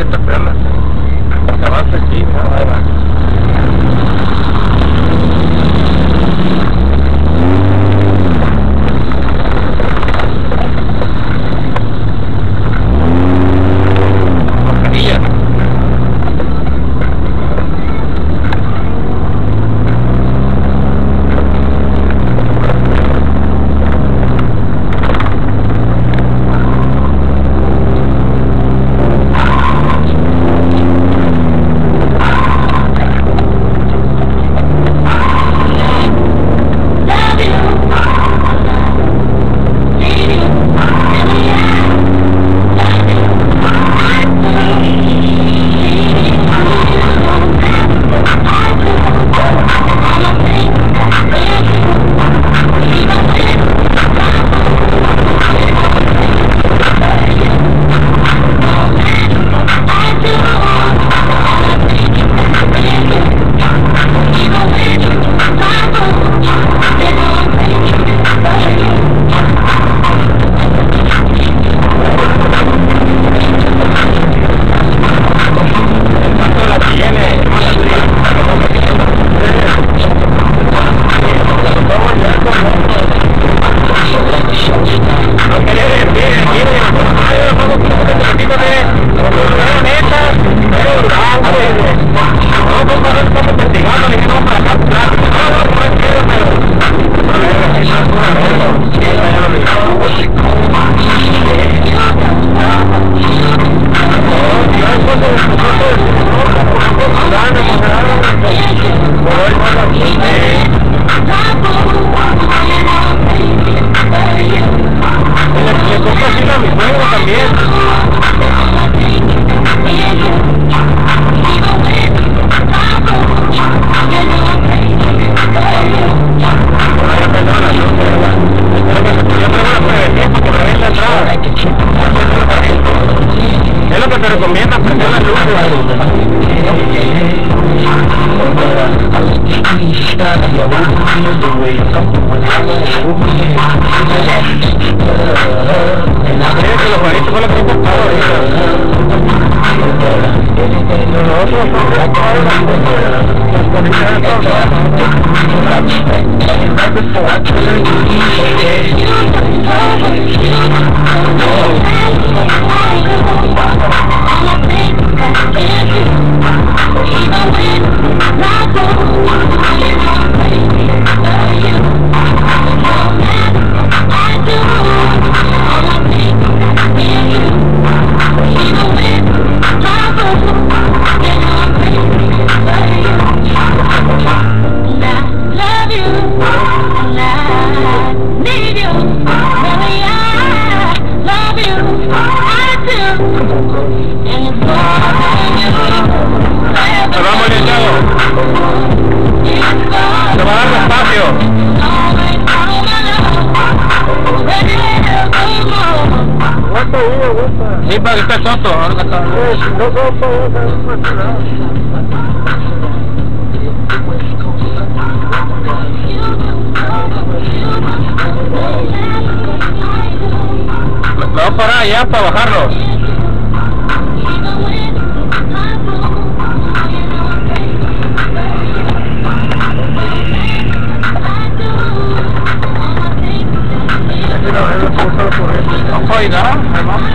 esta perla. Acabaste aquí, ¿no? Ahí va. Te recomienda prender las luces. Que los jueguitos fue lo que importaba se va a dar despacio. Sí, para que esté soto. Me voy a parar allá para bajarlos. Oiga, ahí vamos.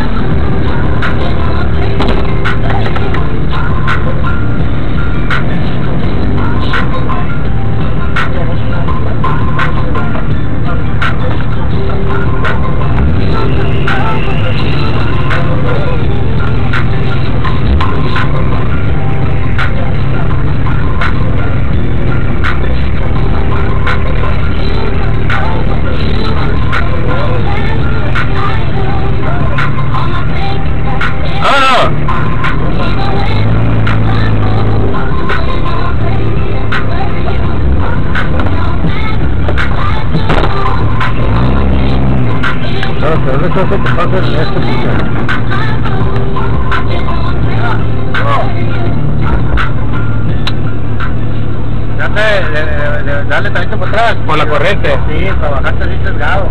Dale tantito para atrás, por la corriente. Sí, para bajarte así sesgado.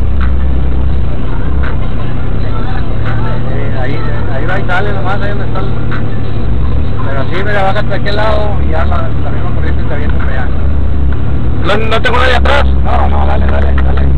Ahí va y sale nomás, ahí donde está el... mira, baja hasta aquel lado y ya la misma corriente se avienta para allá. ¿No tengo nadie atrás? No, dale.